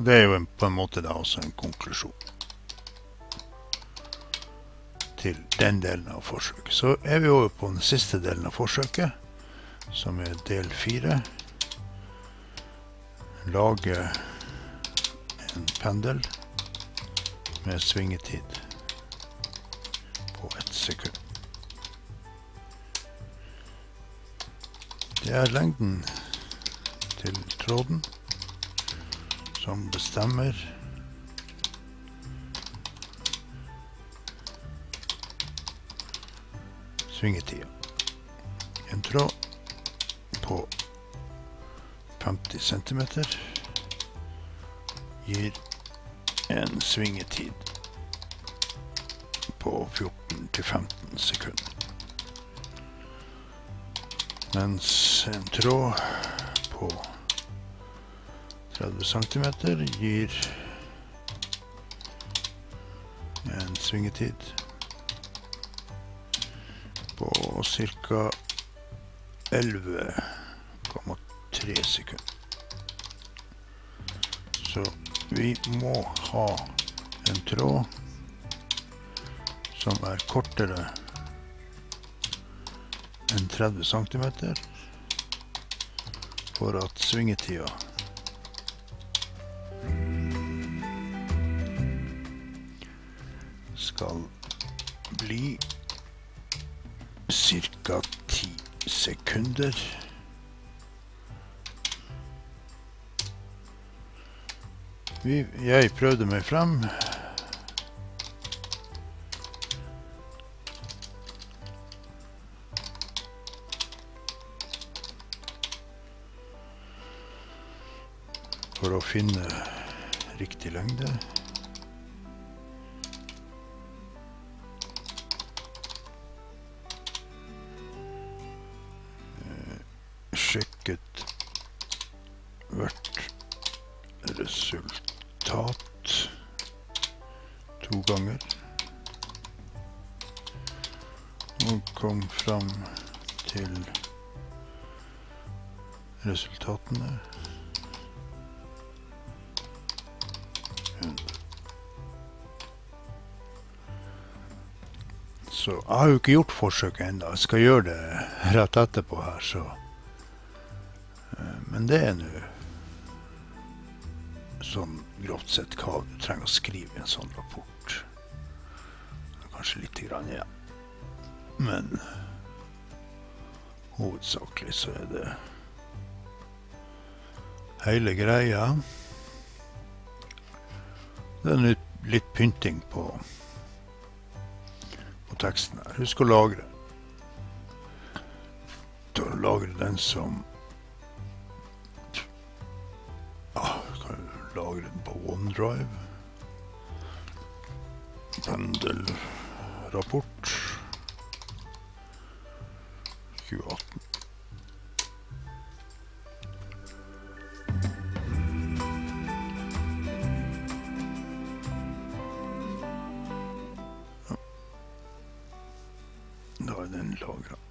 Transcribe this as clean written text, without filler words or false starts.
Så det er jo på en måte da også en konklusjon til den delen av forsøket. Så er vi over på den siste delen av forsøket, som er del 4. Lage en pendel med svingetid på 1 sekund. Det er lengden til tråden som bestemmer svingetida. En tråd på 50 cm gir en svingetid på 14 til 15 sekunder. Mens en tråd på 30 cm gir en svingetid på ca. 11,3 sekunder. Så vi må ha en tråd som er kortere enn 30 cm for at svingetida skal bli ca. 10 sekunder. Jeg prøvde meg frem. For å finne riktig lengde. Sjekket hvert resultat 2 ganger og kom fram til resultatene 100. Så jeg har jo ikke gjort forsøket enda. Jeg skal gjøre det rett etterpå her, så men det er nå sånn grovt sett hva du trenger å skrive i en sånn rapport. Kanskje litt grann igjen. Men hovedsakelig så er det hele greia. Det er litt pynting på teksten her. Husk å lagre. Du kan lagre den som lagre den på OneDrive. Pendelrapport 2018. Da er den lagret.